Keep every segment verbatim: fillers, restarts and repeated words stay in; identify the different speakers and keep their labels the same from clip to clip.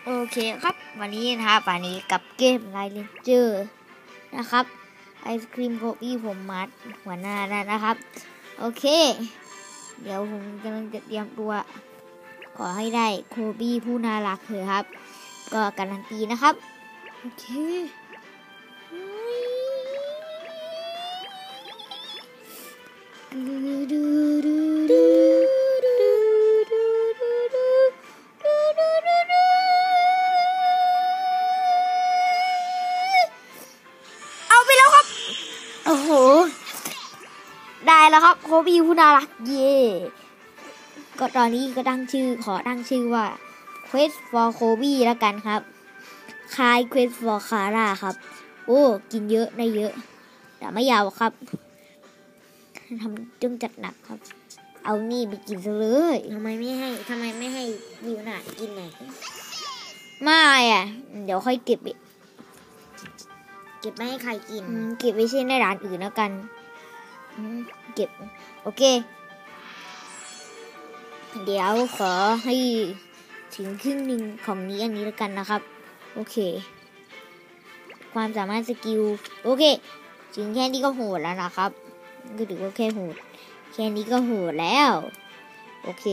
Speaker 1: โอเคครับวันนี้นะครับวันนี้กับเกมไลน์เลนเจอร์นะครับไอศครีมโคบี้ผมมัดหัวหน้าแล้วนะครับโอเคเดี๋ยวผมกำลังจะเตรียมตัวขอให้ได้โคบี้ผู้น่ารักเถอะครับก็การันตีนะครับโอเคโอ้โหได้แล้วครับโคบี้ผู้น่ารักเย่ก็ตอนนี้ก็ตั้งชื่อขอตั้งชื่อว่า Quest for Kobe แล้วกันครับคล้าย Quest for Kara ครับโอ้กินเยอะได้เยอะแต่ไม่ยาวครับทำต้องจัดหนักครับเอานี่ไปกินซะเลย
Speaker 2: ทำไมไม่ให้ทำไมไม่ให้วิวน่ะกินไหน
Speaker 1: ไม่อ่ะเดี๋ยวค่อยเก็บ
Speaker 2: เก็บไม่ให้ใครกิน
Speaker 1: เก็บไว้เช่นในร้านอื่นแล้วกันเก็บโอเคเดี๋ยวขอให้ถึงครึ่งหนึ่งของนี้อันนี้แล้วกันนะครับโอเคความสามารถสกิลโอเคถึงแค่นี้ก็โหดแล้วนะครับก็ถือว่าแค่โหดแค่นี้ก็โหดแล้วโอเค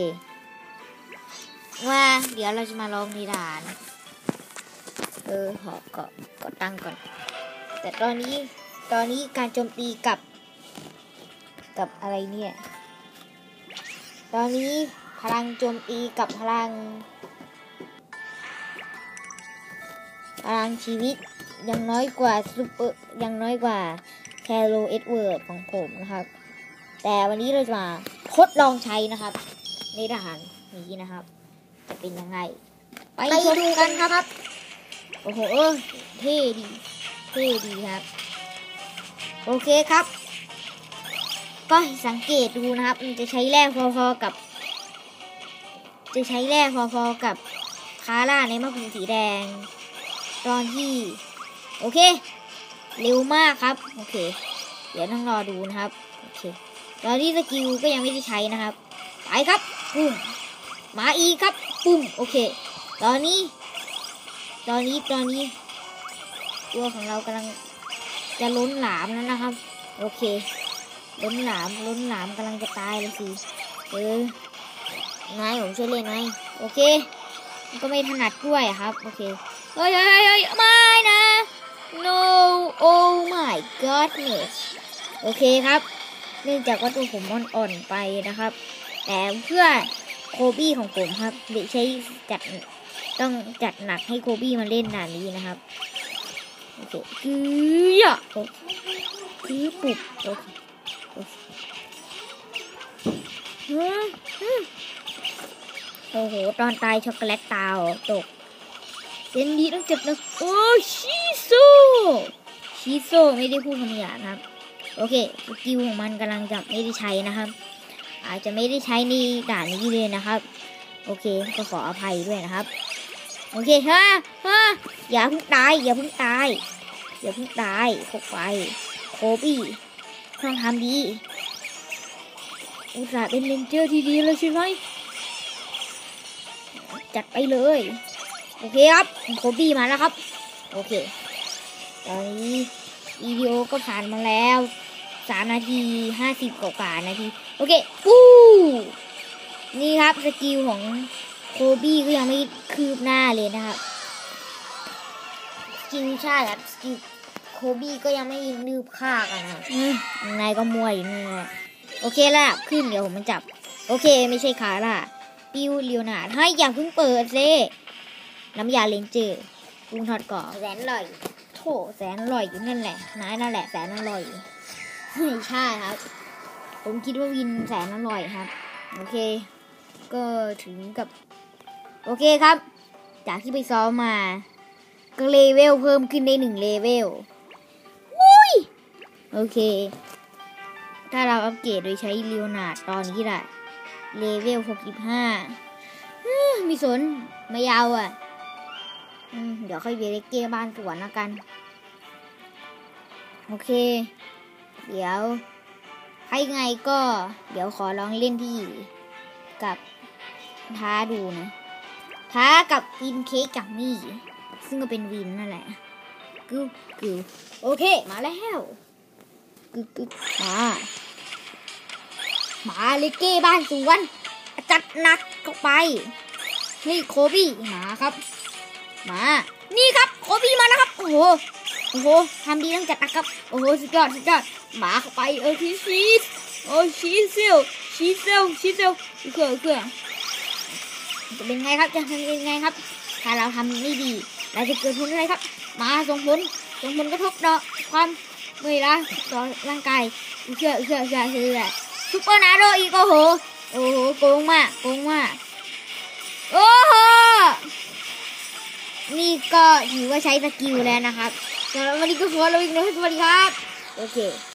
Speaker 1: ว่าเดี๋ยวเราจะมาลองในด่านเออขอก็ก็ตั้งก่อนแต่ตอนนี้ตอนนี้การโจมตีกับกับอะไรเนี่ยตอนนี้พลังโจมตีกับพลังพลังชีวิตยังน้อยกว่าซูเปอร์ยังน้อยกว่าแคโรเอ็ดเวิร์ดของผมนะครับแต่วันนี้เราจะมาทดลองใช้นะครับในด่านนี้นะครับจะเป็นยังไงไปดูกันครับโอ้โหเท่ดีเท่ดีครับโอเคครับก็สังเกตดูนะครับมันจะใช้แร่พอๆกับจะใช้แร่พอๆกับคาร่าในมะพร้าวสีแดงตอนที่โอเคเร็วมากครับโอเคเดี๋ยวต้องรอดูนะครับโอเคตอนนี้สกิลก็ยังไม่ได้ใช้นะครับไปครับปุ้มมาอีกครับปุ้มโอเคตอนนี้ตอนนี้ตอนนี้ตัวของเรากำลังจะล้นหลามแล้วนะครับโอเคล้นหลามล้นหลามกำลังจะตายเลยสิเออนายผมช่วยเล่นไหมโอเคก็ไม่ถนัดด้วยครับโอเคเฮ้ยเฮ้ยเฮ้ยไม่นะ no oh my godness โอเคครับเนื่องจากว่าตัวผมอ่อนๆไปนะครับแต่เพื่อโคบี้ของผมครับเดี๋ยวใช้จัดต้องจัดหนักให้โคบี้มาเล่นด่านนี้นะครับโอเคคืออ่ะคือปุบโอเคโอ้โหตอนตายช็อกโกแลตตาตกเซนดีต้องเจ็บนะโอ้ชิโซชิโซไม่ได้พูดคำหยาบนะครับโอเคสกิลของมันกำลังจะไม่ได้ใช้นะครับอาจจะไม่ได้ใช้ในด่านนี้เลยนะครับโอเคก็ขออภัยด้วยนะครับโอเคฮะฮะอย่าเพิ่งตายอย่าเพิ่งตายอย่าเพิ่งตายพกไปโคบี้ต้องทำดีอุตส่าห์เป็นเลนเจอร์ที่ดีเลยใช่ไหมจัดไปเลยโอเคครับโคบี้มาแล้วครับโอเคตอนนี้วิดีโอก็ผ่านมาแล้วสามนาทีห้าสิบกว่านาทีโอเคปู้นี่ครับสกิลของโคบี้ก็ยังไม่คืบหน้าเลยนะครับสกิลใช่ครับสกิลโคบี้ก็ยังไม่ลืบค่ากันนะนายก็มวยอยู่นี่แหละโอเคแล้วขึ้นเดี๋ยวผมมันจับโอเคไม่ใช่คาร่าปิวเลียวนาให้อย่าเพิ่งเปิดเซ่น้ำยาเลนเจอร์ปรุงทอดกรอบ
Speaker 2: แสนอร่อย
Speaker 1: โถแสนอร่อยอยู่นั่นแหละนายนั่นแหละแสนอร่อยไม่ใช่ครับผมคิดว่าวินแสนอร่อยครับโอเคก็ถึงกับโอเคครับจากที่ไปซ้อมมาก็เลเวลเพิ่มขึ้นได้หนึ่งเลเวลอุ้ยโอเคถ้าเราอัปเกรดโดยใช้ลีโอนาร์ดตอนนี้แหละเลเวลหกสิบห้ามีสนไม่ยาวอ่ะเดี๋ยวค่อยเวรเก้บ้านสวนแล้วกันโอเคเดี๋ยวให้ไงก็เดี๋ยวขอลองเล่นที่กับท้าดูนะท้ากับวินเค้กจากนี่ซึ่งก็เป็นวินนั่นแหละกึ๊กกึ๊กโอเคมาแล้วกึ๊กกึ๊กมามาเลเก้บ้านสวนจัดหนักเข้าไปนี่โคบี้มาครับมานี่ครับโคบี้มาแล้วครับโอ้โหโอ้โหทำดีต้องจัดหนักครับโอ้โหสุดยอดสุดยอดมาเข้าไปเออชีสโอ้ชีสเซลชีสเซลชีสเซลเขื่อเขื่อจะเป็นไงครับจะเป็นไงครับถ้าเราทำไม่ดีเราจะเกิดผลอะไรครับมาส่งผลส่งผลกระทบต่อความเมื่อยล้าต่อร่างกายเขื่อเขื่อเขื่อเขื่อซุปเปอร์นาโดอีกโอ้โหโอ้โหโกงมากโกงมากโอ้โหนี่ก็ถือว่าใช้สกิลแล้วนะครับสำหรับวันนี้ก็ขอลาไปก่อนสวัสดีครับโอเค